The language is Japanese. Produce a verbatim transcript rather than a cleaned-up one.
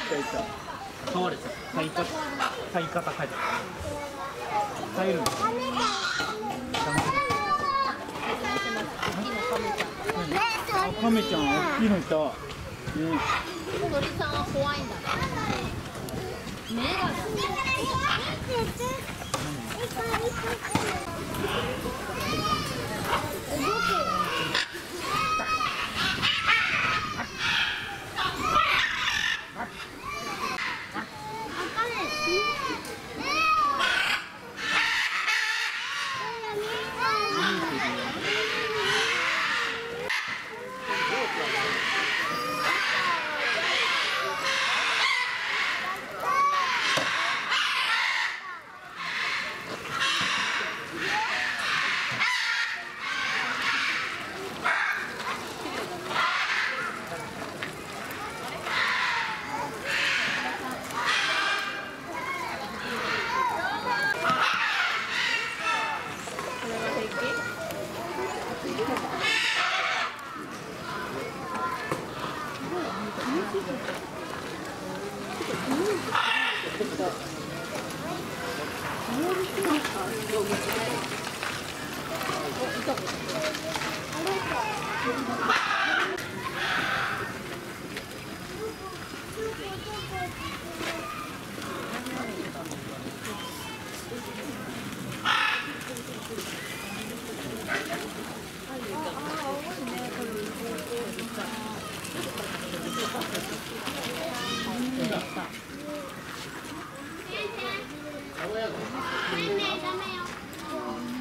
たいた。飼われた。飼い方、飼い方変えた。飼えるんです。あ、カメちゃん、大きいのいた。ね。 鳥さんは怖いんだ。目が。 あれか。